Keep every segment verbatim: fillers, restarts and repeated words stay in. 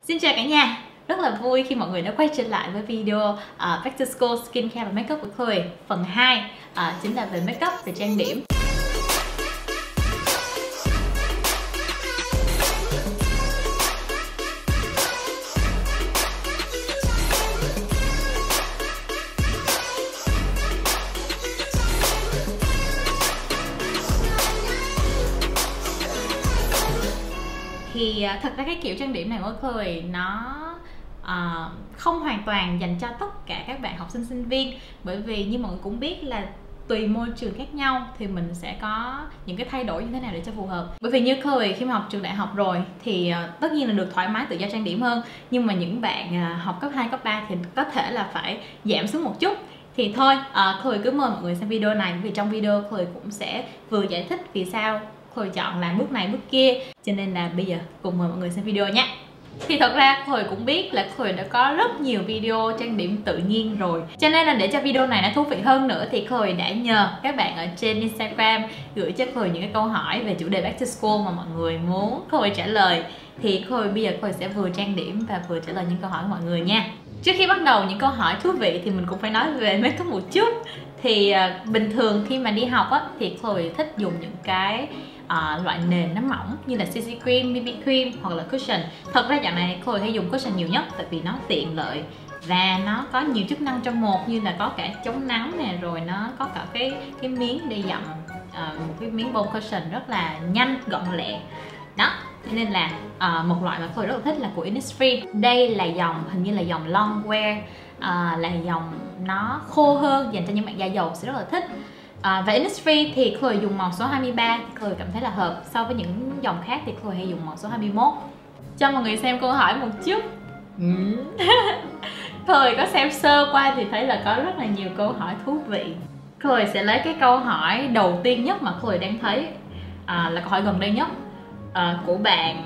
Xin chào cả nhà, rất là vui khi mọi người đã quay trở lại với video uh, Back to School Skincare và Makeup của Chloe. Phần hai uh, chính là về makeup, về trang điểm. Thì uh, thật ra cái kiểu trang điểm này của Chloe nó uh, không hoàn toàn dành cho tất cả các bạn học sinh sinh viên, bởi vì như mọi người cũng biết là tùy môi trường khác nhau thì mình sẽ có những cái thay đổi như thế nào để cho phù hợp. Bởi vì như Chloe khi mà học trường đại học rồi thì uh, tất nhiên là được thoải mái tự do trang điểm hơn, nhưng mà những bạn uh, học cấp hai, cấp ba thì có thể là phải giảm xuống một chút. Thì thôi, uh, Chloe cứ mời mọi người xem video này, vì trong video Chloe cũng sẽ vừa giải thích vì sao Chloe chọn làm bước này bước kia, cho nên là bây giờ cùng mời mọi người xem video nhé. Thì thật ra Chloe cũng biết là Chloe đã có rất nhiều video trang điểm tự nhiên rồi, cho nên là để cho video này nó thú vị hơn nữa thì Chloe đã nhờ các bạn ở trên Instagram gửi cho Chloe những cái câu hỏi về chủ đề Back to School mà mọi người muốn Chloe trả lời. Thì Chloe bây giờ Chloe sẽ vừa trang điểm và vừa trả lời những câu hỏi của mọi người nha. Trước khi bắt đầu những câu hỏi thú vị thì mình cũng phải nói về makeup một chút. Thì uh, bình thường khi mà đi học á, thì Chloe thích dùng những cái uh, loại nền nó mỏng như là xê xê cream, bê bê cream hoặc là cushion. Thật ra dạo này Chloe hay dùng cushion nhiều nhất tại vì nó tiện lợi và nó có nhiều chức năng trong một, như là có cả chống nắng nè, rồi nó có cả cái cái miếng để dặm, uh, một cái miếng bông cushion rất là nhanh, gọn lẹ đó. Nên là uh, một loại mà Chloe rất là thích là của Innisfree. Đây là dòng, hình như là dòng long wear, uh, là dòng nó khô hơn, dành cho những bạn da dầu sẽ rất là thích. uh, Và Innisfree thì Chloe dùng màu số hai mươi ba, Chloe cảm thấy là hợp. So với những dòng khác thì Chloe hay dùng màu số hai mươi mốt. Cho mọi người xem câu hỏi một chút. Chloe có xem sơ qua thì thấy là có rất là nhiều câu hỏi thú vị. Chloe sẽ lấy cái câu hỏi đầu tiên nhất mà Chloe đang thấy, uh, là câu hỏi gần đây nhất. Uh, của bạn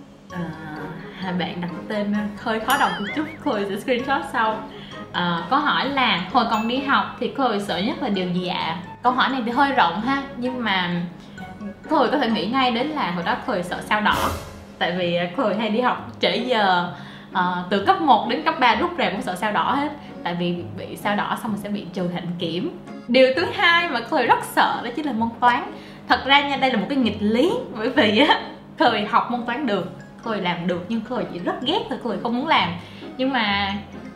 uh, bạn đặt tên hơi khó đọc một chút, Chloe sẽ screenshot sau. Uh, câu hỏi là hồi còn đi học thì Chloe sợ nhất là điều gì ạ? À? Câu hỏi này thì hơi rộng ha, nhưng mà Chloe có thể nghĩ ngay đến là hồi đó Chloe sợ sao đỏ. Tại vì Chloe hay đi học trễ giờ, uh, từ cấp một đến cấp ba lúc nào cũng sợ sao đỏ hết. Tại vì bị sao đỏ xong rồi sẽ bị trừ hạnh kiểm. Điều thứ hai mà Chloe rất sợ đó chính là môn toán. Thật ra nha, đây là một cái nghịch lý, bởi vì á Chloe học môn toán được, Chloe làm được, nhưng Chloe chỉ rất ghét thôi, Chloe không muốn làm. Nhưng mà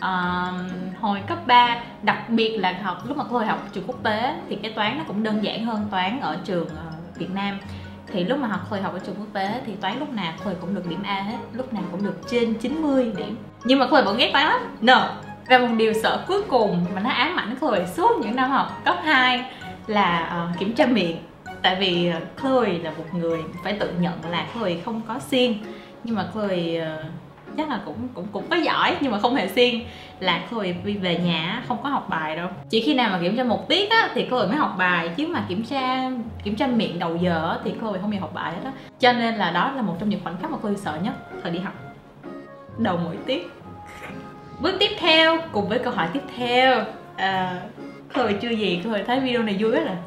uh, hồi cấp ba, đặc biệt là học lúc mà Chloe học trường quốc tế thì cái toán nó cũng đơn giản hơn toán ở trường uh, Việt Nam. Thì lúc mà học Chloe học ở trường quốc tế thì toán lúc nào Chloe cũng được điểm A hết, lúc nào cũng được trên chín mươi điểm. Nhưng mà Chloe vẫn ghét toán lắm. No. Và một điều sợ cuối cùng mà nó ám ảnh Chloe suốt những năm học cấp hai là uh, kiểm tra miệng. Tại vì Chloe là một người phải tự nhận là Chloe không có siêng, nhưng mà Chloe uh, chắc là cũng cũng cũng có giỏi nhưng mà không hề siêng. Là Chloe về nhà không có học bài đâu, chỉ khi nào mà kiểm tra một tiết á thì Chloe mới học bài, chứ mà kiểm tra kiểm tra miệng đầu giờ á, thì Chloe không hề học bài hết á. Cho nên là đó là một trong những khoảnh khắc mà Chloe sợ nhất thời đi học, đầu mỗi tiết. Bước tiếp theo cùng với câu hỏi tiếp theo, uh, Chloe chưa gì Chloe thấy video này vui rất là.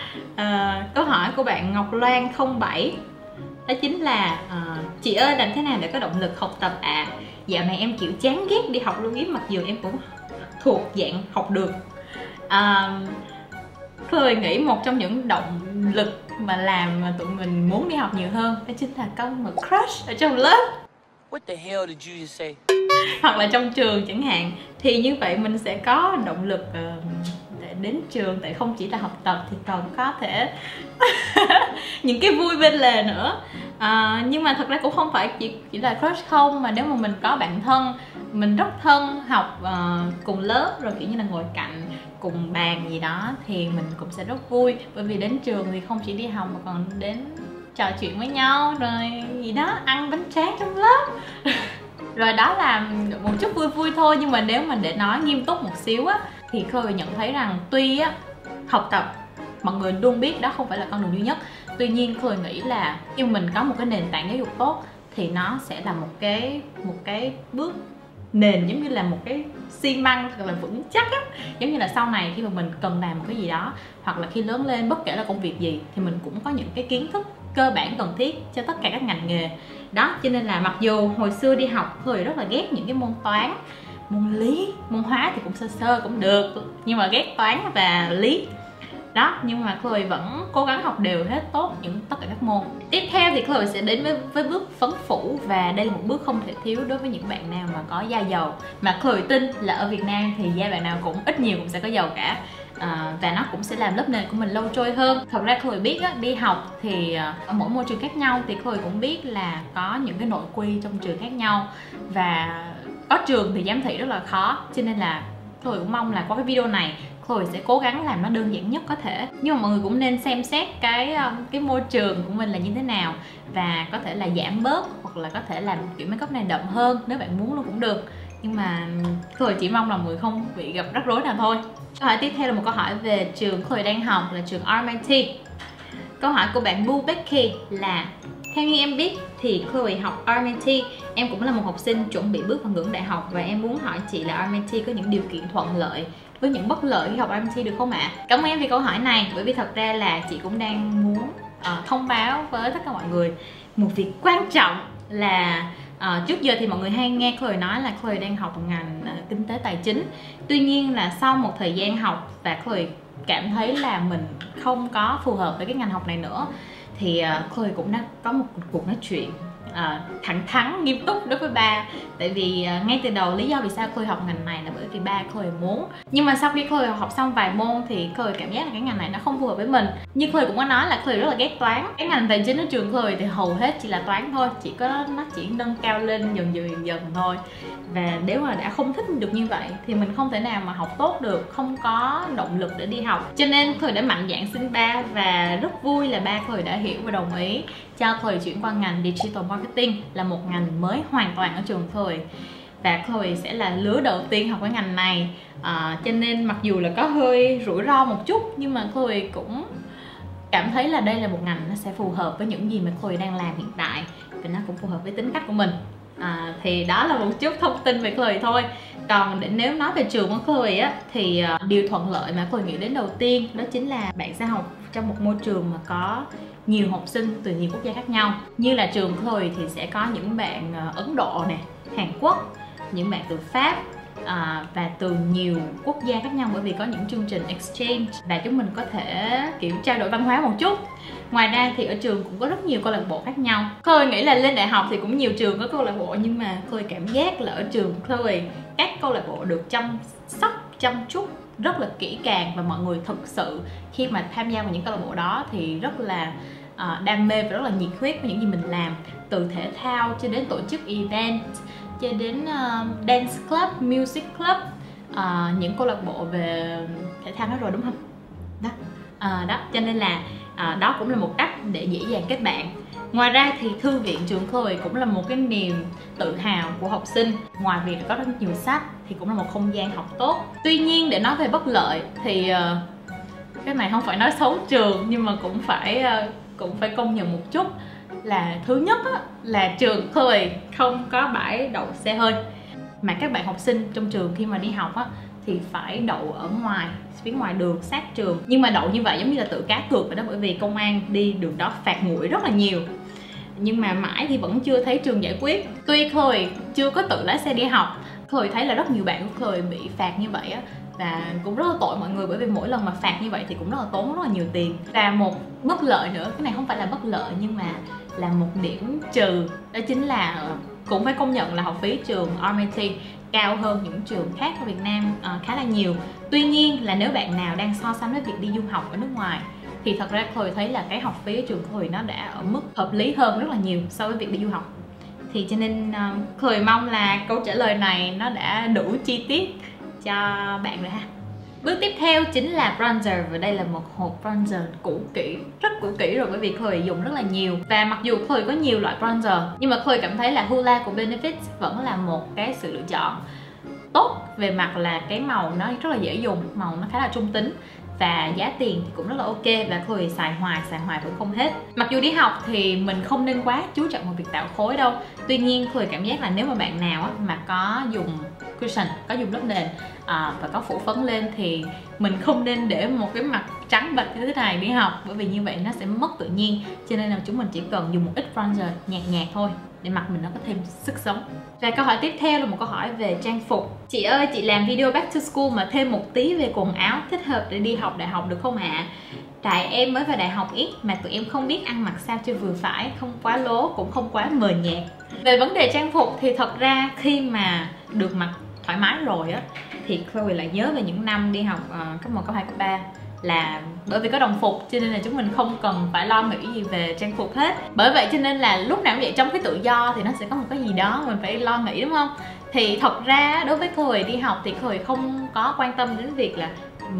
À, câu hỏi của bạn Ngọc Loan không bảy đó chính là uh, chị ơi làm thế nào để có động lực học tập ạ? À? Dạo này em kiểu chán ghét đi học luôn ý, mặc dù em cũng thuộc dạng học được. uh, Chloe nghĩ một trong những động lực mà làm mà tụi mình muốn đi học nhiều hơn đó chính là có một crush ở trong lớp. What the hell did you just say? Hoặc là trong trường chẳng hạn. Thì như vậy mình sẽ có động lực uh, đến trường, tại không chỉ là học tập thì còn có thể những cái vui bên lề nữa. À, nhưng mà thật ra cũng không phải chỉ chỉ là crush không, mà nếu mà mình có bạn thân, mình rất thân, học uh, cùng lớp rồi kiểu như là ngồi cạnh cùng bàn gì đó thì mình cũng sẽ rất vui. Bởi vì đến trường thì không chỉ đi học mà còn đến trò chuyện với nhau rồi gì đó, ăn bánh tráng trong lớp. Rồi đó là một chút vui vui thôi. Nhưng mà nếu mà để nói nghiêm túc một xíu á thì Chloe nhận thấy rằng tuy á học tập mọi người luôn biết đó không phải là con đường duy nhất, tuy nhiên Chloe nghĩ là khi mình có một cái nền tảng giáo dục tốt thì nó sẽ là một cái một cái bước nền, giống như là một cái xi măng thật là vững chắc á. Giống như là sau này khi mà mình cần làm một cái gì đó, hoặc là khi lớn lên bất kể là công việc gì, thì mình cũng có những cái kiến thức cơ bản cần thiết cho tất cả các ngành nghề Đó, cho nên là mặc dù hồi xưa đi học Chloe rất là ghét những cái môn toán, môn lý, môn hóa thì cũng sơ sơ cũng được, nhưng mà ghét toán và lý. Đó, nhưng mà Chloe vẫn cố gắng học đều hết tốt những tất cả các môn. Tiếp theo thì Chloe sẽ đến với, với bước phấn phủ, và đây là một bước không thể thiếu đối với những bạn nào mà có da dầu. Mà Chloe tin là ở Việt Nam thì da bạn nào cũng ít nhiều cũng sẽ có dầu cả. À, và nó cũng sẽ làm lớp nền của mình lâu trôi hơn. Thật ra Chloe biết á, đi học thì ở mỗi môi trường khác nhau thì Chloe cũng biết là có những cái nội quy trong trường khác nhau, và có trường thì giám thị rất là khó, cho nên là Chloe cũng mong là qua cái video này Chloe sẽ cố gắng làm nó đơn giản nhất có thể. Nhưng mà mọi người cũng nên xem xét cái cái môi trường của mình là như thế nào, và có thể là giảm bớt hoặc là có thể làm kiểu make up này đậm hơn nếu bạn muốn luôn cũng được. Nhưng mà Chloe chỉ mong là mọi người không bị gặp rắc rối nào thôi. Câu hỏi tiếp theo là một câu hỏi về trường Chloe đang học là trường R M I T. Câu hỏi của bạn Bu Becky là: theo như em biết thì Chloe học R M I T, em cũng là một học sinh chuẩn bị bước vào ngưỡng đại học, và em muốn hỏi chị là R M I T có những điều kiện thuận lợi với những bất lợi khi học R M I T được không ạ? À? Cảm ơn em vì câu hỏi này, bởi vì thật ra là chị cũng đang muốn uh, thông báo với tất cả mọi người một việc quan trọng là uh, trước giờ thì mọi người hay nghe Chloe nói là Chloe đang học ngành uh, kinh tế tài chính. Tuy nhiên là sau một thời gian học và Chloe cảm thấy là mình không có phù hợp với cái ngành học này nữa, thì uh, Chloe cũng đã có một cuộc nói chuyện uh, thẳng thắn, nghiêm túc đối với ba. Tại vì uh, ngay từ đầu lý do vì sao Chloe học ngành này là bởi vì ba Chloe muốn. Nhưng mà sau khi Chloe học xong vài môn thì Chloe cảm giác là cái ngành này nó không phù hợp với mình. Như Chloe cũng có nói là Chloe rất là ghét toán. Cái ngành tài chính ở trường Chloe thì hầu hết chỉ là toán thôi, chỉ có nó chỉ nâng cao lên dần dần dần dần thôi. Và nếu mà đã không thích được như vậy thì mình không thể nào mà học tốt được, không có động lực để đi học. Cho nên Chloe đã mạnh dạn xin ba, và rất vui là ba Chloe đã hiểu và đồng ý cho Chloe chuyển qua ngành Digital Marketing, là một ngành mới hoàn toàn ở trường Chloe. Và Chloe sẽ là lứa đầu tiên học cái ngành này, à, cho nên mặc dù là có hơi rủi ro một chút, nhưng mà Chloe cũng cảm thấy là đây là một ngành nó sẽ phù hợp với những gì mà Chloe đang làm hiện tại, và nó cũng phù hợp với tính cách của mình. À, thì đó là một chút thông tin về Chloe thôi. Còn để nếu nói về trường của Chloe á, thì uh, điều thuận lợi mà Chloe nghĩ đến đầu tiên đó chính là bạn sẽ học trong một môi trường mà có nhiều học sinh từ nhiều quốc gia khác nhau. Như là trường Chloe thì sẽ có những bạn uh, Ấn Độ nè, Hàn Quốc, những bạn từ Pháp, À, và từ nhiều quốc gia khác nhau, bởi vì có những chương trình exchange và chúng mình có thể kiểu trao đổi văn hóa một chút. Ngoài ra thì ở trường cũng có rất nhiều câu lạc bộ khác nhau. Chloe nghĩ là lên đại học thì cũng nhiều trường có câu lạc bộ, nhưng mà Chloe cảm giác là ở trường Chloe các câu lạc bộ được chăm sóc, chăm chút rất là kỹ càng, và mọi người thực sự khi mà tham gia vào những câu lạc bộ đó thì rất là uh, đam mê và rất là nhiệt huyết với những gì mình làm, từ thể thao cho đến tổ chức event, cho đến uh, dance club, music club, uh, những câu lạc bộ về thể thao đó rồi đúng không? Đó, uh, đó cho nên là uh, đó cũng là một cách để dễ dàng kết bạn. Ngoài ra thì thư viện trường Chloe cũng là một cái niềm tự hào của học sinh. Ngoài việc có rất nhiều sách thì cũng là một không gian học tốt. Tuy nhiên để nói về bất lợi thì uh, cái này không phải nói xấu trường, nhưng mà cũng phải uh, cũng phải công nhận một chút là thứ nhất á, là trường Chloe không có bãi đậu xe hơi, mà các bạn học sinh trong trường khi mà đi học á thì phải đậu ở ngoài, phía ngoài đường sát trường. Nhưng mà đậu như vậy giống như là tự cá cược vậy đó, bởi vì công an đi đường đó phạt nguội rất là nhiều. Nhưng mà mãi thì vẫn chưa thấy trường giải quyết. Tuy Chloe chưa có tự lái xe đi học, Chloe thấy là rất nhiều bạn của Chloe bị phạt như vậy á, và cũng rất là tội mọi người, bởi vì mỗi lần mà phạt như vậy thì cũng rất là tốn rất là nhiều tiền. Và một bất lợi nữa, cái này không phải là bất lợi nhưng mà là một điểm trừ, đó chính là cũng phải công nhận là học phí trường R M I T cao hơn những trường khác ở Việt Nam uh, khá là nhiều. Tuy nhiên là nếu bạn nào đang so sánh với việc đi du học ở nước ngoài thì thật ra Chloe thấy là cái học phí ở trường Chloe nó đã ở mức hợp lý hơn rất là nhiều so với việc đi du học. Thì cho nên uh, Chloe mong là câu trả lời này nó đã đủ chi tiết cho bạn rồi ha. Bước tiếp theo chính là bronzer, và đây là một hộp bronzer cũ kỹ, rất cũ kỹ rồi, bởi vì Chloe dùng rất là nhiều. Và mặc dù Chloe có nhiều loại bronzer, nhưng mà Chloe cảm thấy là Hoola của Benefit vẫn là một cái sự lựa chọn tốt về mặt là cái màu nó rất là dễ dùng, màu nó khá là trung tính, và giá tiền thì cũng rất là ok, và Chloe xài hoài xài hoài vẫn không hết. Mặc dù đi học thì mình không nên quá chú trọng vào việc tạo khối đâu. Tuy nhiên Chloe cảm giác là nếu mà bạn nào mà có dùng cushion, có dùng lớp nền à, và có phủ phấn lên thì mình không nên để một cái mặt trắng bệch như thế này đi học, bởi vì như vậy nó sẽ mất tự nhiên. Cho nên là chúng mình chỉ cần dùng một ít bronzer nhạt nhạt thôi để mặt mình nó có thêm sức sống. Và câu hỏi tiếp theo là một câu hỏi về trang phục. Chị ơi, chị làm video back to school mà thêm một tí về quần áo thích hợp để đi học đại học được không ạ? À? Tại em mới vào đại học ít mà tụi em không biết ăn mặc sao cho vừa phải, không quá lố cũng không quá mờ nhạt. Về vấn đề trang phục thì thật ra khi mà được mặc thoải mái rồi á thì Chloe lại nhớ về những năm đi học uh, cấp một, cấp hai, cấp ba, là bởi vì có đồng phục cho nên là chúng mình không cần phải lo nghĩ gì về trang phục hết. Bởi vậy cho nên là lúc nào cũng vậy, trong cái tự do thì nó sẽ có một cái gì đó mình phải lo nghĩ, đúng không? Thì thật ra đối với Chloe đi học thì Chloe không có quan tâm đến việc là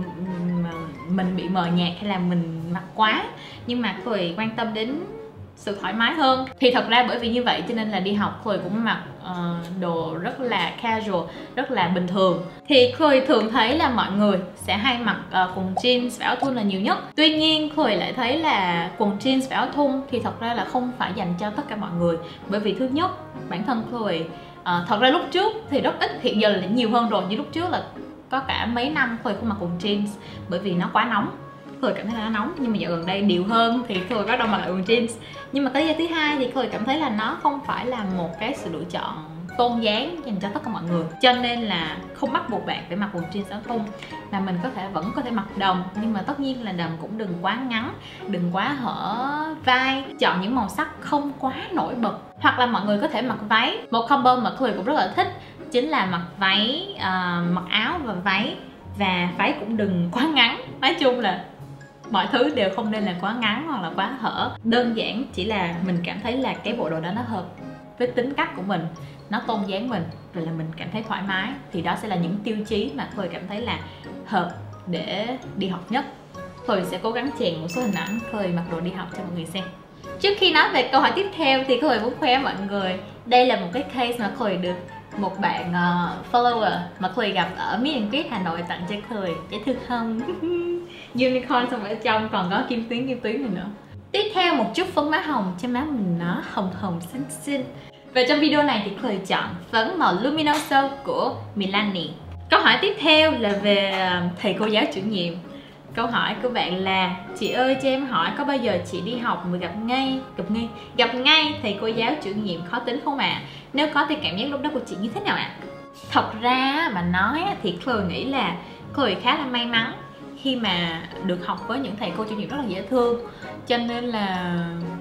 mình bị mờ nhạt hay là mình mặc quá, nhưng mà Chloe quan tâm đến sự thoải mái hơn. Thì thật ra bởi vì như vậy cho nên là đi học Chloe cũng mặc uh, đồ rất là casual, rất là bình thường. Thì Chloe thường thấy là mọi người sẽ hay mặc uh, quần jeans và áo thun là nhiều nhất. Tuy nhiên Chloe lại thấy là quần jeans và áo thun thì thật ra là không phải dành cho tất cả mọi người. Bởi vì thứ nhất, bản thân Chloe uh, thật ra lúc trước thì rất ít, hiện giờ là nhiều hơn rồi, nhưng lúc trước là có cả mấy năm Chloe không mặc quần jeans bởi vì nó quá nóng. Chloe cảm thấy là nó nóng, nhưng mà dạo gần đây điều hơn thì Chloe bắt đầu mặc lại quần jeans. Nhưng mà cái lý do thứ hai thì Chloe cảm thấy là nó không phải là một cái sự lựa chọn tôn dáng dành cho tất cả mọi người, cho nên là không bắt buộc bạn phải mặc quần jeans áo thun, mà mình có thể vẫn có thể mặc đầm, nhưng mà tất nhiên là đầm cũng đừng quá ngắn, đừng quá hở vai, chọn những màu sắc không quá nổi bật. Hoặc là mọi người có thể mặc váy. Một combo mà Chloe cũng rất là thích chính là mặc váy, uh, mặc áo và váy, và váy cũng đừng quá ngắn. Nói chung là mọi thứ đều không nên là quá ngắn hoặc là quá hở. Đơn giản chỉ là mình cảm thấy là cái bộ đồ đó nó hợp với tính cách của mình, nó tôn dáng mình, và là mình cảm thấy thoải mái. Thì đó sẽ là những tiêu chí mà Chloe cảm thấy là hợp để đi học nhất. Chloe sẽ cố gắng chèn một số hình ảnh Chloe mặc đồ đi học cho mọi người xem. Trước khi nói về câu hỏi tiếp theo thì Chloe muốn khoe mọi người, đây là một cái case mà Chloe được một bạn uh, follower mà Chloe gặp ở Meet and Greet Hà Nội tặng cho Chloe. Dễ thương không? Unicorn, xong ở trong còn có kim tuyến kim tuyến này nữa. Tiếp theo một chút phấn má hồng cho má mình nó hồng hồng xinh xinh. Và trong video này thì Chloe chọn phấn màu Luminoso của Milani. Câu hỏi tiếp theo là về thầy cô giáo chủ nhiệm. Câu hỏi của bạn là: chị ơi cho em hỏi có bao giờ chị đi học mà gặp ngay gặp ngay gặp ngay thầy cô giáo chủ nhiệm khó tính không ạ? À? Nếu có thì cảm giác lúc đó của chị như thế nào ạ? À? Thật ra mà nói thì Chloe nghĩ là Chloe khá là may mắn khi mà được học với những thầy cô chủ nhiệm rất là dễ thương, cho nên là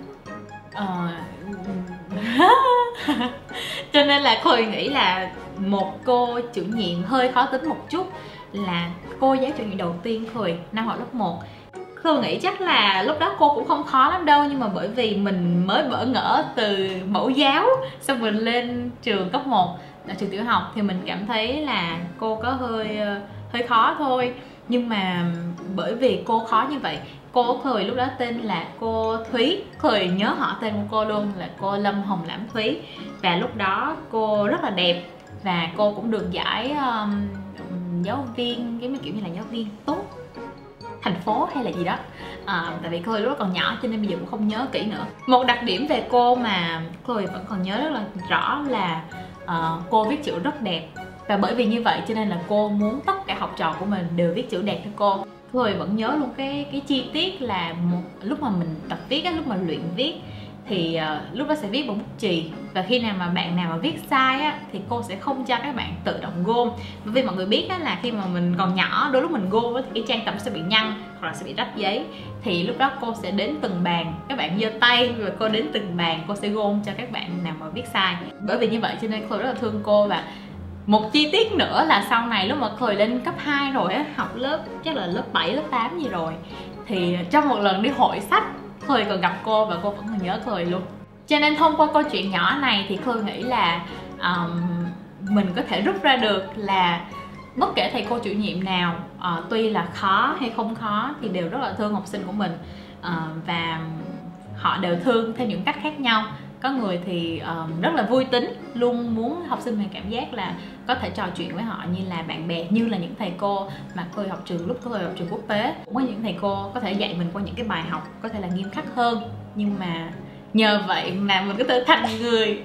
uh... cho nên là Chloe nghĩ là một cô chủ nhiệm hơi khó tính một chút là cô giáo chủ nhiệm đầu tiên Chloe năm học lớp một. Chloe nghĩ chắc là lúc đó cô cũng không khó lắm đâu, nhưng mà bởi vì mình mới bỡ ngỡ từ mẫu giáo xong rồi lên trường cấp một là trường tiểu học thì mình cảm thấy là cô có hơi hơi khó thôi. Nhưng mà bởi vì cô khó như vậy, cô Chloe lúc đó tên là cô Thúy. Chloe nhớ họ tên của cô luôn là cô Lâm Hồng Lãm Thúy. Và lúc đó cô rất là đẹp và cô cũng được giải um, giáo viên, cái kiểu như là giáo viên tốt thành phố hay là gì đó. À, tại vì Chloe lúc đó còn nhỏ cho nên bây giờ cũng không nhớ kỹ nữa. Một đặc điểm về cô mà Chloe vẫn còn nhớ rất là rõ là uh, cô viết chữ rất đẹp. Và bởi vì như vậy cho nên là cô muốn tất cả học trò của mình đều viết chữ đẹp cho cô. Chloe vẫn nhớ luôn cái cái chi tiết là một lúc mà mình tập viết á, lúc mà luyện viết thì uh, lúc đó sẽ viết bằng bút chì, và khi nào mà bạn nào mà viết sai á thì cô sẽ không cho các bạn tự động gom. Bởi vì mọi người biết á là khi mà mình còn nhỏ, đôi lúc mình gom á thì cái trang tập sẽ bị nhăn hoặc là sẽ bị rách giấy, thì lúc đó cô sẽ đến từng bàn, các bạn giơ tay rồi cô đến từng bàn cô sẽ gom cho các bạn nào mà viết sai. Bởi vì như vậy cho nên Chloe rất là thương cô. Và một chi tiết nữa là sau này lúc mà Chloe lên cấp hai rồi á, học lớp chắc là lớp bảy, lớp tám gì rồi, thì trong một lần đi hội sách Chloe còn gặp cô và cô vẫn còn nhớ Chloe luôn. Cho nên thông qua câu chuyện nhỏ này thì Chloe nghĩ là um, mình có thể rút ra được là bất kể thầy cô chủ nhiệm nào, uh, tuy là khó hay không khó thì đều rất là thương học sinh của mình, uh, và họ đều thương theo những cách khác nhau. Có người thì um, rất là vui tính, luôn muốn học sinh mình cảm giác là có thể trò chuyện với họ như là bạn bè, như là những thầy cô mà Chloe học trường lúc Chloe học trường quốc tế. Cũng có những thầy cô có thể dạy mình qua những cái bài học có thể là nghiêm khắc hơn, nhưng mà nhờ vậy mà mình có thể thành người.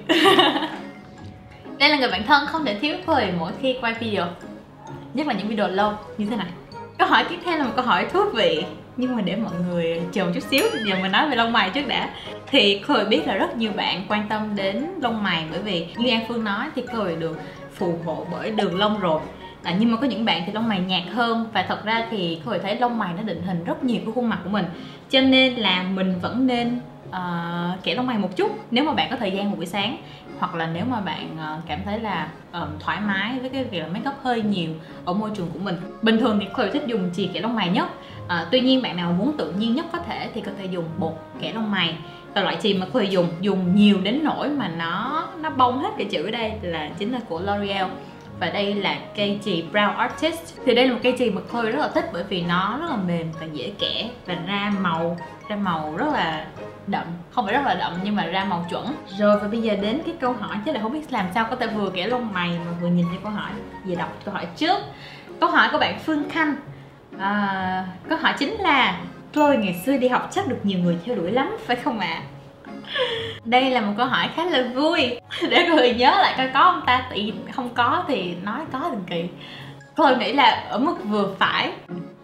Đây là người bạn thân không thể thiếu Chloe mỗi khi quay video, nhất là những video lâu như thế này. Câu hỏi tiếp theo là một câu hỏi thú vị Nhưng mà để mọi người chờ một chút xíu, giờ mình nói về lông mày trước đã. Thì Khôi biết là rất nhiều bạn quan tâm đến lông mày, bởi vì như An Phương nói thì Khôi được phù hộ bởi đường lông rồi. À, nhưng mà có những bạn thì lông mày nhạt hơn, và thật ra thì Khôi thấy lông mày nó định hình rất nhiều cái khuôn mặt của mình, cho nên là mình vẫn nên uh, kẻ lông mày một chút nếu mà bạn có thời gian một buổi sáng, hoặc là nếu mà bạn uh, cảm thấy là uh, thoải mái với cái việc là make up hơi nhiều ở môi trường của mình. Bình thường thì Khôi thích dùng chì kẻ lông mày nhất. Uh, tuy nhiên bạn nào muốn tự nhiên nhất có thể thì có thể dùng bột kẻ lông mày. Và loại chì mà Khôi dùng dùng nhiều đến nỗi mà nó nó bong hết cái chữ ở đây là chính là của L'Oreal. Và đây là cây chì Brow Artist. Thì đây là một cây chì mà Khôi rất là thích, bởi vì nó rất là mềm và dễ kẻ, và ra màu ra màu rất là đậm, không phải rất là đậm nhưng mà ra màu chuẩn. Rồi, và bây giờ đến cái câu hỏi, chứ là không biết làm sao có thể vừa kẻ lông mày mà vừa nhìn thấy câu hỏi. Về đọc câu hỏi trước. Câu hỏi của bạn Phương Khanh. à, Câu hỏi chính là: Chloe ngày xưa đi học chắc được nhiều người theo đuổi lắm phải không ạ? À? Đây là một câu hỏi khá là vui để người nhớ lại coi có không ta, tại không có thì nói có từng kỳ. Tôi nghĩ là ở mức vừa phải.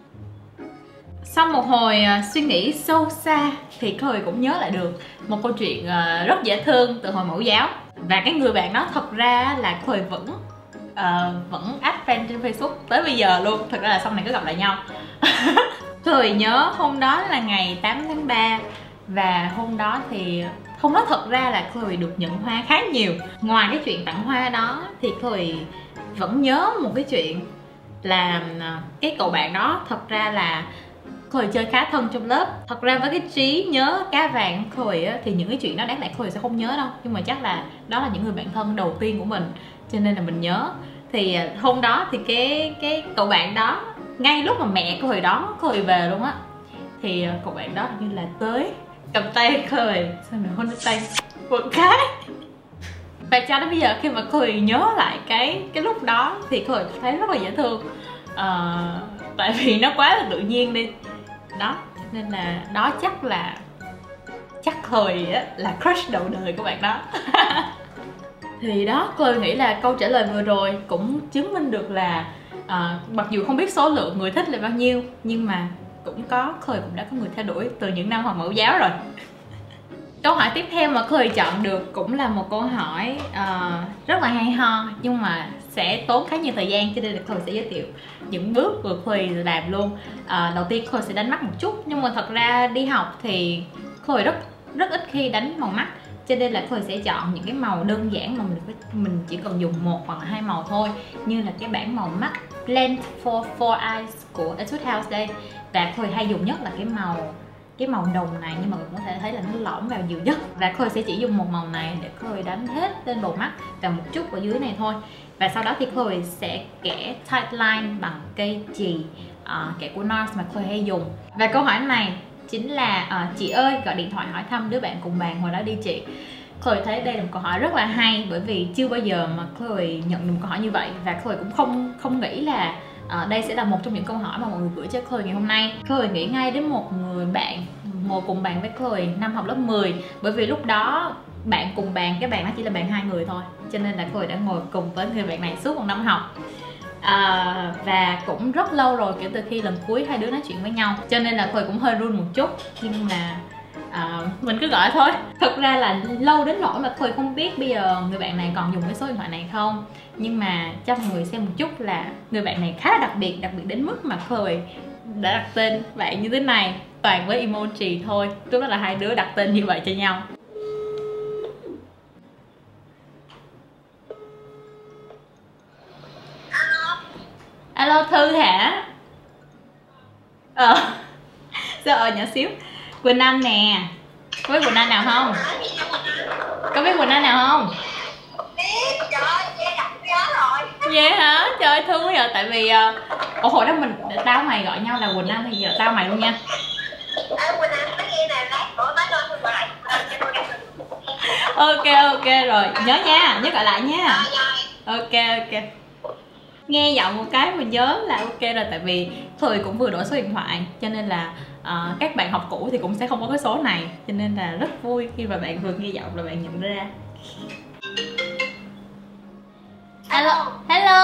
Sau một hồi uh, suy nghĩ sâu xa thì Khôi cũng nhớ lại được một câu chuyện uh, rất dễ thương từ hồi mẫu giáo. Và cái người bạn đó thật ra là Khôi vẫn uh, vẫn add friend trên Facebook tới bây giờ luôn. Thật ra là sau này có gặp lại nhau. Khôi nhớ hôm đó là ngày tám tháng ba, và hôm đó thì hôm đó thật ra là Khôi được nhận hoa khá nhiều. Ngoài cái chuyện tặng hoa đó thì Khôi vẫn nhớ một cái chuyện là cái cậu bạn đó thật ra là Khôi chơi khá thân trong lớp. Thật ra với cái trí nhớ cá vàng của Khôi á, thì những cái chuyện đó đáng lẽ Khôi sẽ không nhớ đâu, nhưng mà chắc là đó là những người bạn thân đầu tiên của mình cho nên là mình nhớ. Thì hôm đó thì cái cái cậu bạn đó, ngay lúc mà mẹ Khôi đón Khôi về luôn á, thì cậu bạn đó như là tới cầm tay Khôi, sao mình hôn lên tay một cái. Và cho đến bây giờ khi mà Khôi nhớ lại cái cái lúc đó thì Khôi thấy rất là dễ thương. à, Tại vì nó quá là tự nhiên đi. Đó, nên là đó chắc là Chắc Khôi là crush đầu đời của bạn đó. Thì đó, Khôi nghĩ là câu trả lời vừa rồi cũng chứng minh được là à, mặc dù không biết số lượng người thích là bao nhiêu, nhưng mà cũng có, Khôi cũng đã có người theo đuổi từ những năm học mẫu giáo rồi. Câu hỏi tiếp theo mà Khôi chọn được cũng là một câu hỏi uh, rất là hay ho, nhưng mà sẽ tốn khá nhiều thời gian, cho nên là Khôi sẽ giới thiệu những bước vừa Khôi làm luôn. uh, Đầu tiên Khôi sẽ đánh mắt một chút, nhưng mà thật ra đi học thì Khôi rất rất ít khi đánh màu mắt, cho nên là Khôi sẽ chọn những cái màu đơn giản mà mình mình chỉ cần dùng một hoặc là hai màu thôi, như là cái bảng màu mắt Blend for Four Eyes của Etude House đây. Và Khôi hay dùng nhất là cái màu cái màu đồng này, nhưng mà mình có thể thấy là nó lõm vào nhiều nhất. Và Khôi sẽ chỉ dùng một màu này để Khôi đánh hết lên bầu mắt và một chút ở dưới này thôi. Và sau đó thì Khôi sẽ kẻ tight line bằng cây chì uh, kẻ của NARS mà Khôi hay dùng. Và câu hỏi này chính là uh, chị ơi, gọi điện thoại hỏi thăm đứa bạn cùng bàn hồi đó đi chị. Khôi thấy đây là một câu hỏi rất là hay, bởi vì chưa bao giờ mà Khôi nhận được một câu hỏi như vậy, và Khôi cũng không không nghĩ là uh, đây sẽ là một trong những câu hỏi mà mọi người gửi cho Khôi ngày hôm nay. Khôi nghĩ ngay đến một người bạn ngồi cùng bàn với Khôi năm học lớp mười, bởi vì lúc đó bạn cùng bàn, cái bàn nó chỉ là bàn hai người thôi, cho nên là Khôi đã ngồi cùng với người bạn này suốt một năm học. À, và cũng rất lâu rồi kể từ khi lần cuối hai đứa nói chuyện với nhau, cho nên là Khôi cũng hơi run một chút, nhưng mà à, mình cứ gọi thôi. Thật ra là lâu đến nỗi mà Khôi không biết bây giờ người bạn này còn dùng cái số điện thoại này không, nhưng mà cho mọi người xem một chút là người bạn này khá là đặc biệt, đặc biệt đến mức mà Khôi đã đặt tên bạn như thế này, toàn với emoji thôi. Tức là hai đứa đặt tên như vậy cho nhau. Alo Thư hả? Ờ Sao ờ nhỏ xíu. Quỳnh Anh nè. Có biết Quỳnh Anh nào không? Có biết Quỳnh Anh nào không? Biết, trời ơi, nghe gặp nhớ rồi. Vậy hả? Trời ơi thương quá giờ. Tại vì uh, ủa hồi đó mình, tao mày gọi nhau là Quỳnh Anh thì giờ tao mày luôn nha. Ê Quỳnh Anh, nói nghe nè, lát bữa tới nơi tôi gọi lại Ok ok rồi, nhớ nha, nhớ gọi lại nha. Ok ok. Nghe giọng một cái mình nhớ là ok rồi, tại vì Khôi cũng vừa đổi số điện thoại, cho nên là uh, các bạn học cũ thì cũng sẽ không có cái số này, cho nên là rất vui khi mà bạn vừa nghe giọng là bạn nhận ra. Alo,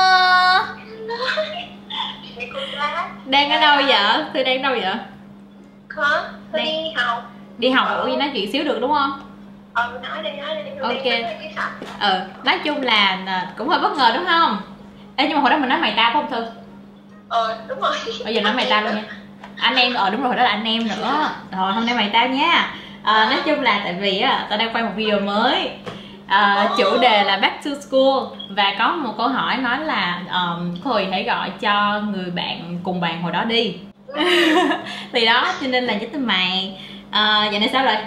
hello. Đang ở đâu vậy? Thư đang ở đâu vậy? Có, tôi đi học. Đi học ủa gì nói chuyện xíu được đúng không? Ờ, nói đi, nói đi. Ok. Ừ, nói chung là cũng hơi bất ngờ đúng không? Ê, nhưng mà hồi đó mình nói mày tao phải không Thư? Ờ, đúng rồi. Bây giờ nói mày tao luôn nha. Anh em, ờ đúng rồi, hồi đó là anh em nữa. Rồi, hôm nay mày tao nha. À, nói chung là tại vì á, tao đang quay một video mới. À, chủ đề là Back to School. Và có một câu hỏi nói là um, Khôi hãy gọi cho người bạn cùng bàn hồi đó đi. Thì đó, cho nên là với tụi mày. À, giờ này sao rồi?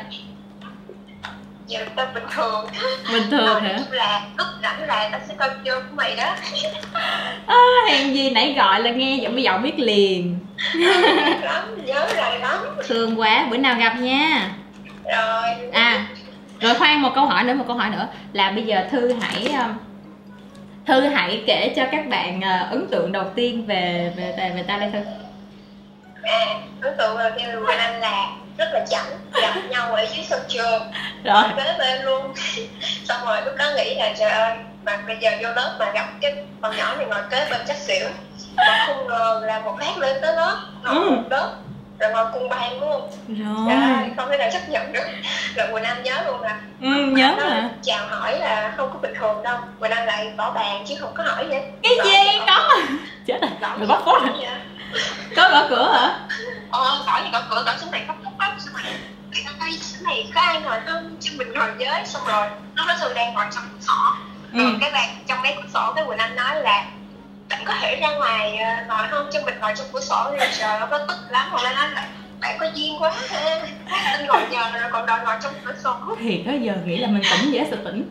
Giờ tao bình thường. Bình thường hả? Là lúc rảnh là tao sẽ coi video của mày đó. À, hèn gì nãy gọi là nghe giọng giọng biết liền. Lắm, nhớ rồi lắm. Thương quá, bữa nào gặp nha. Rồi. À, rồi khoan một câu hỏi nữa, một câu hỏi nữa là bây giờ Thư hãy Thư hãy kể cho các bạn ấn tượng đầu tiên về về về, về tao đây Thư. À, ấn tượng đầu tiên của anh là rất là chảnh, gặp nhau ở dưới sân trường rồi kế bên luôn. Xong rồi lúc đó nghĩ là trời ơi, mà bây giờ vô lớp mà gặp cái con nhỏ này ngồi kế bên chắc xỉu. Mà không ngờ là một lát lên tới lớp, ngồi ừ. một lớp rồi ngồi cùng bàn luôn. Rồi Trời ơi, không thể nào chấp nhận được. Rồi Quỳnh Anh nhớ luôn là ừ, nhớ mà chào hỏi là không có bình thường đâu, Quỳnh Anh lại bỏ bàn chứ không có hỏi vậy. Cái gì có chết rồi, người bóc phốt rồi. Có gõ cửa hả? Ờ, gõ thì gõ cửa, gõ xuống này khóc khóc khóc. Xong rồi người ta nói này có ai ngồi không, chứ mình ngồi với. Xong rồi lúc đó Thư đang ngồi trong cửa sổ. Ừ. Rồi cái bàn trong cái cửa sổ, cái Quỳnh Anh nói là bạn có thể ra ngoài ngồi không, cho mình ngồi trong cửa sổ. Rồi trời ơi, nó tức lắm. Rồi nói là bạn có duyên quá ha, anh ngồi nhờ rồi còn đòi ngồi trong cửa sổ. Thiệt đó, giờ nghĩ là mình tỉnh dễ sự tỉnh.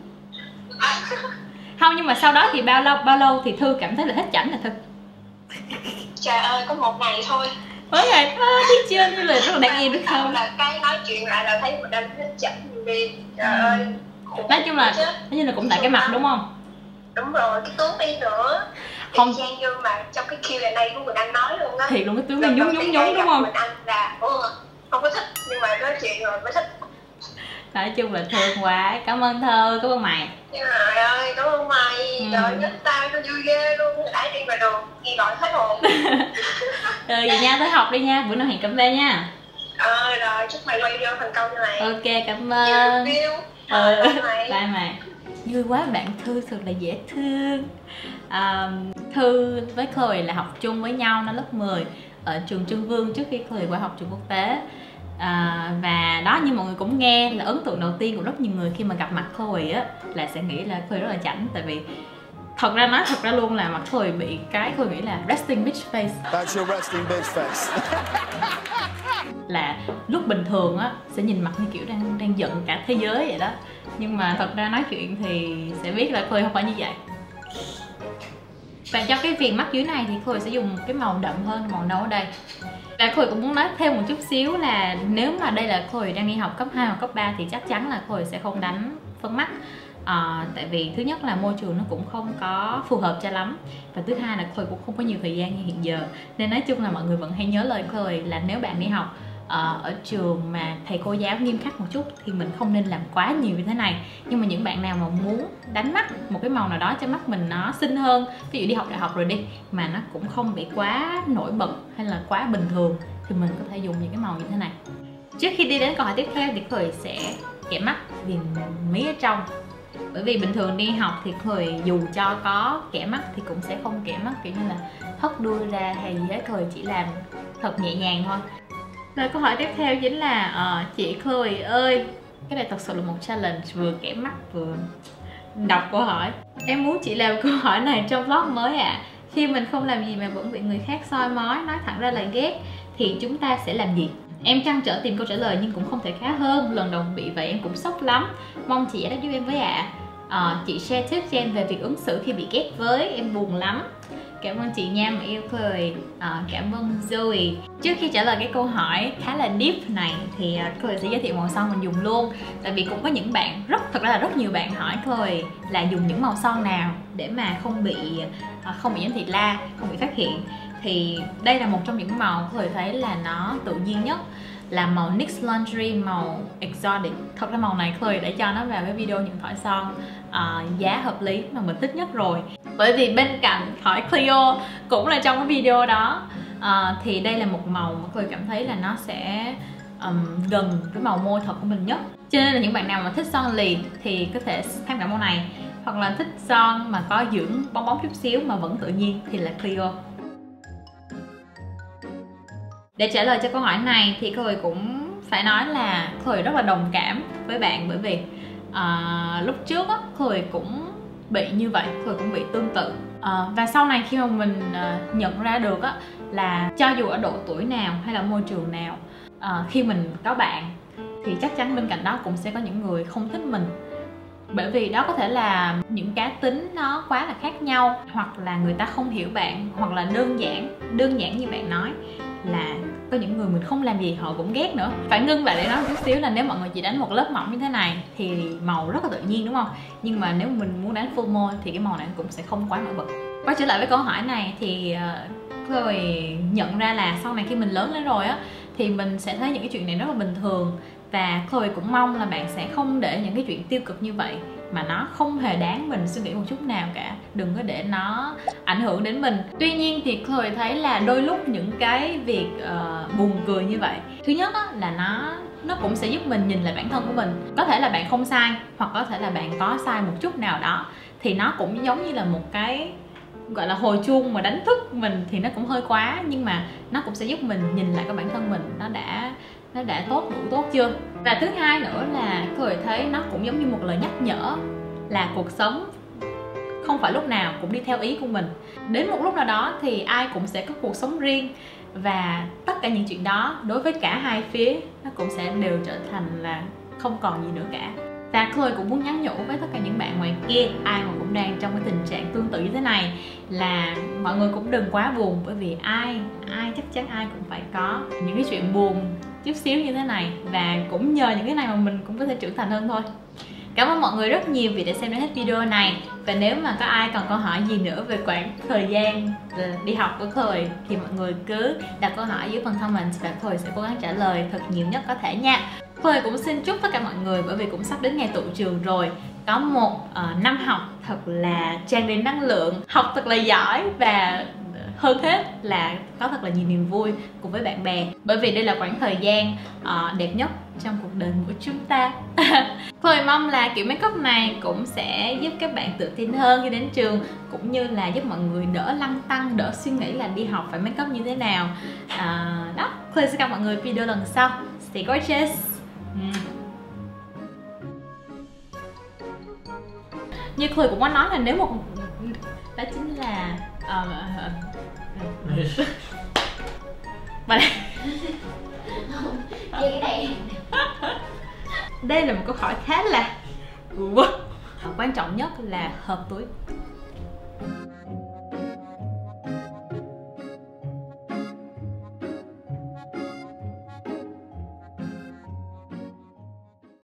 Không, nhưng mà sau đó thì bao lâu bao lâu thì Thư cảm thấy là hết chảnh là Thư? Trời ơi, có một ngày thôi. Mới ngày thôi, biết chưa, như là rất là đáng yêu đúng không? Là cái nói chuyện lại là thấy mình đang hết chảnh liền. Trời ơi. Nói chung là, nói chung là cũng tại cái mặt đúng không? Đúng rồi, cái tướng đi nữa. Không. Trang như mà trong cái Q and A của mình anh nói luôn á. Thiệt luôn, cái tướng này nhúng nhúng nhúng đúng không? Mình anh là không có thích, nhưng mà nói chuyện rồi mới thích. Nói chung là thương quá, cảm ơn Thơ, cảm ơn mày. Trời ơi, cảm ơn mày. Ừ. Trời, nhớ tao cho vui ghê luôn. Nãy đi ngoài đường, nghe gọi hết hồn. Rồi vậy nha, tới học đi nha, bữa nào hẹn cà phê nha. Ờ rồi, chúc mày quay video thành công cho mày. Ok, cảm ơn. Ừ, bye mày. Bye mày. Vui quá, bạn Thư thật là dễ thương. à, Thư với Khôi là học chung với nhau năm lớp mười ở trường Trưng Vương trước khi Khôi qua học trường quốc tế. À, và đó, như mọi người cũng nghe là ấn tượng đầu tiên của rất nhiều người khi mà gặp mặt Khôi á là sẽ nghĩ là Khôi rất là chảnh. Tại vì thật ra nói thật ra luôn là mặt Khôi bị cái Khôi nghĩ là resting bitch face. That's your resting bitch face. Là lúc bình thường á sẽ nhìn mặt như kiểu đang đang giận cả thế giới vậy đó, nhưng mà thật ra nói chuyện thì sẽ biết là Khôi không phải như vậy. Và cho cái viền mắt dưới này thì Khôi sẽ dùng một cái màu đậm hơn màu nâu ở đây. Và Khôi cũng muốn nói thêm một chút xíu là nếu mà đây là Khôi đang đi học cấp hai hoặc cấp ba thì chắc chắn là Khôi sẽ không đánh phấn mắt. À, tại vì thứ nhất là môi trường nó cũng không có phù hợp cho lắm, và thứ hai là Khôi cũng không có nhiều thời gian như hiện giờ. Nên nói chung là mọi người vẫn hay nhớ lời Khôi là nếu bạn đi học uh, ở trường mà thầy cô giáo nghiêm khắc một chút thì mình không nên làm quá nhiều như thế này. Nhưng mà những bạn nào mà muốn đánh mắt một cái màu nào đó cho mắt mình nó xinh hơn, ví dụ đi học đại học rồi đi, mà nó cũng không bị quá nổi bật hay là quá bình thường, thì mình có thể dùng những cái màu như thế này. Trước khi đi đến câu hỏi tiếp theo thì Khôi sẽ kẻ mắt viền mí ở trong. Bởi vì bình thường đi học thì Khôi dù cho có kẻ mắt thì cũng sẽ không kẻ mắt kiểu như là hất đuôi ra hay gì hết, Khôi chỉ làm thật nhẹ nhàng thôi. Rồi câu hỏi tiếp theo chính là uh, chị Khôi ơi, cái này thật sự là một challenge, vừa kẻ mắt vừa đọc câu hỏi. Em muốn chị làm câu hỏi này trong vlog mới ạ. À. Khi mình không làm gì mà vẫn bị người khác soi mói, nói thẳng ra là ghét thì chúng ta sẽ làm gì? Em trăn trở tìm câu trả lời nhưng cũng không thể khá hơn. Lần đầu bị vậy em cũng sốc lắm. Mong chị giải đáp giúp em với ạ. À. À, chị share tip cho em về việc ứng xử khi bị ghét với, em buồn lắm. Cảm ơn chị nha, mà yêu Khôi. À, cảm ơn Zoe. Trước khi trả lời cái câu hỏi khá là deep này thì Khôi sẽ giới thiệu màu son mình dùng luôn. Tại vì cũng có những bạn, rất thật ra là rất nhiều bạn hỏi Khôi là dùng những màu son nào để mà không bị không bị giám thị la, không bị phát hiện. Thì đây là một trong những màu Khôi thấy là nó tự nhiên nhất, là màu N Y X Laundry, màu Exotic. Thật ra màu này Khôi để cho nó vào cái video những thỏi son uh, giá hợp lý mà mình thích nhất rồi. Bởi vì bên cạnh thỏi Clio cũng là trong cái video đó, uh, à, thì đây là một màu mà Chloe cảm thấy là nó sẽ um, gần cái màu môi thật của mình nhất. Cho nên là những bạn nào mà thích son lì thì có thể tham khảo màu này, hoặc là thích son mà có dưỡng bóng bóng chút xíu mà vẫn tự nhiên thì là Clio. Để trả lời cho câu hỏi này thì Chloe cũng phải nói là Chloe rất là đồng cảm với bạn, bởi vì à, lúc trước á, Chloe cũng bị như vậy, Chloe cũng bị tương tự. À, và sau này khi mà mình à, nhận ra được á, là cho dù ở độ tuổi nào hay là môi trường nào, à, khi mình có bạn thì chắc chắn bên cạnh đó cũng sẽ có những người không thích mình. Bởi vì đó có thể là những cá tính nó quá là khác nhau, hoặc là người ta không hiểu bạn, hoặc là đơn giản đơn giản như bạn nói là có những người mình không làm gì họ cũng ghét nữa. Phải ngưng lại để nói một chút xíu là nếu mọi người chỉ đánh một lớp mỏng như thế này thì màu rất là tự nhiên đúng không? Nhưng mà nếu mình muốn đánh full môi thì cái màu này cũng sẽ không quá nổi bật. Quay trở lại với câu hỏi này thì uh, Chloe nhận ra là sau này khi mình lớn lên rồi á, thì mình sẽ thấy những cái chuyện này rất là bình thường. Và Chloe cũng mong là bạn sẽ không để những cái chuyện tiêu cực như vậy mà nó không hề đáng mình suy nghĩ một chút nào cả. Đừng có để nó ảnh hưởng đến mình. Tuy nhiên thì Chloe thấy là đôi lúc những cái việc uh, buồn cười như vậy, thứ nhất á, là nó nó cũng sẽ giúp mình nhìn lại bản thân của mình. Có thể là bạn không sai, hoặc có thể là bạn có sai một chút nào đó, thì nó cũng giống như là một cái gọi là hồi chuông mà đánh thức mình, thì nó cũng hơi quá, nhưng mà nó cũng sẽ giúp mình nhìn lại cái bản thân mình nó đã nó đã tốt đủ tốt chưa. Và thứ hai nữa là Chloe thấy nó cũng giống như một lời nhắc nhở là cuộc sống không phải lúc nào cũng đi theo ý của mình. Đến một lúc nào đó thì ai cũng sẽ có cuộc sống riêng, và tất cả những chuyện đó đối với cả hai phía nó cũng sẽ đều trở thành là không còn gì nữa cả. Và Chloe cũng muốn nhắn nhủ với tất cả những bạn ngoài kia, ai mà cũng đang trong cái tình trạng tương tự như thế này, là mọi người cũng đừng quá buồn, bởi vì ai ai chắc chắn ai cũng phải có những cái chuyện buồn chút xíu như thế này, và cũng nhờ những cái này mà mình cũng có thể trưởng thành hơn thôi. Cảm ơn mọi người rất nhiều vì đã xem đến hết video này. Và nếu mà có ai còn câu hỏi gì nữa về quãng thời gian đi học của Chloe thì mọi người cứ đặt câu hỏi dưới phần comment và Chloe sẽ cố gắng trả lời thật nhiều nhất có thể nha. Chloe cũng xin chúc tất cả mọi người, bởi vì cũng sắp đến ngày tụ trường rồi, có một uh, năm học thật là tràn đầy năng lượng, học thật là giỏi, và hơn hết là có thật là nhiều niềm vui cùng với bạn bè. Bởi vì đây là khoảng thời gian uh, đẹp nhất trong cuộc đời của chúng ta. Chloe mong là kiểu make up này cũng sẽ giúp các bạn tự tin hơn khi đến trường, cũng như là giúp mọi người đỡ lăn tăn, đỡ suy nghĩ là đi học phải make up như thế nào. uh, Đó, Chloe sẽ gặp mọi người video lần sau. Stay gorgeous. uhm. Như Chloe cũng có nói là nếu một đó chính là uh, uh, bà đây. Như cái này. Đây là một câu hỏi khá là quan trọng nhất là hợp túi.